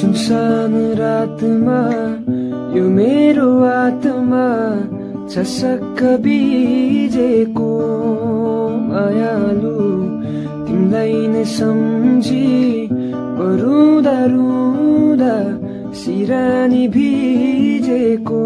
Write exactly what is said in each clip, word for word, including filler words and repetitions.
सुनसान रातमा यो मेरो आत्मा छसक्क बिजेको मायालु तिमीलाई नै सम्झी रुँदा रुँदा सिरानी भिजेको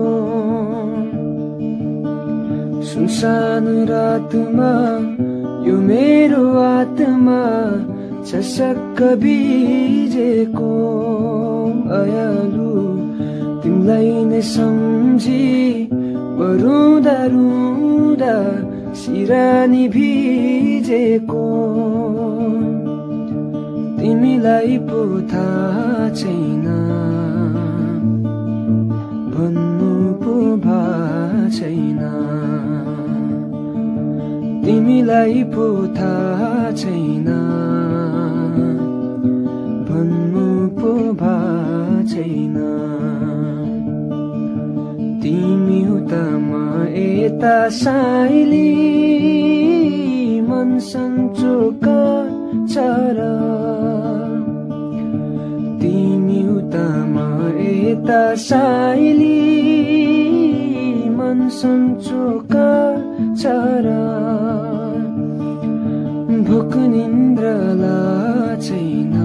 सुनसान रातमा यो मेरो आत्मा छसक्क बिजेको मायालु तिमीलाई नै सम्झी रुँदा रुँदा सिरानी भिजेको तिमीलाई पो थाहा छैन भन्नु पो भा छैन तिमीलाई पो थाहा छैन भन्नु पो भा छैन तिमी उता म यता साइली मन सन्चोक छ र तिमी उता म यता साइली मन सन्चोक छ र भोक निन्द्रा छैन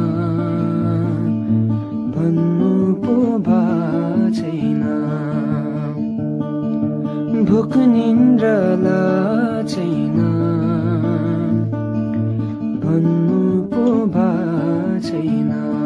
भन्नु पो भा छैन भोक निन्द्रा छैन भन्नु पो भा छैन।